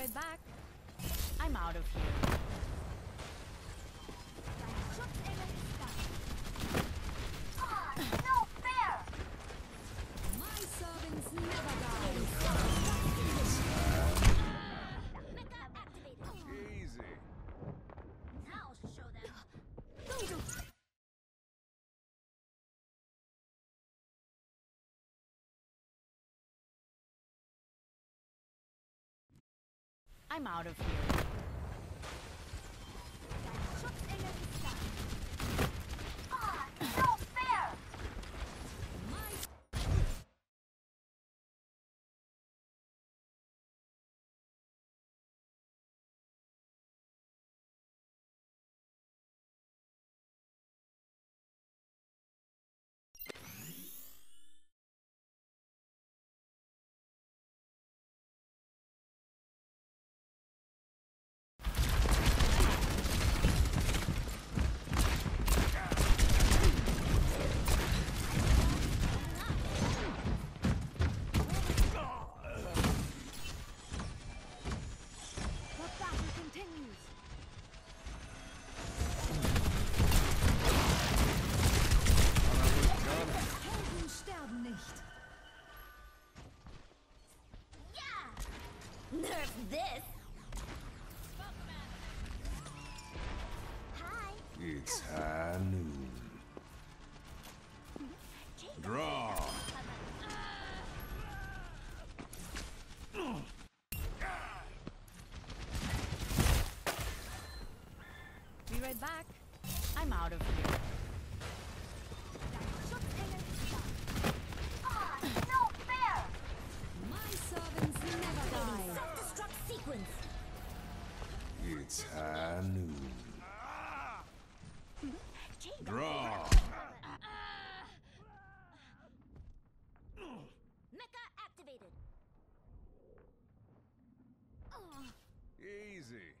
right back. I'm out of here. No fair! My servants never die. Mecha activated. Easy. Now I'll show them. I'm out of here. No fair! The battle continues. Helden sterben nicht. Yeah! Nerf this! Hi! It's high noon. Draw. Be right back. I'm out of here. No fair! My servants never die. Self-destruct sequence! It's high noon. Draw. Mecha activated! Easy.